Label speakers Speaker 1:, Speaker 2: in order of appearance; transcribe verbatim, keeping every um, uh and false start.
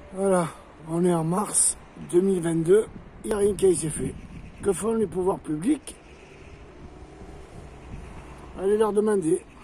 Speaker 1: Voilà, on est en mars deux mille vingt-deux, il n'y a rien qui a été fait. Que font les pouvoirs publics? Allez leur demander.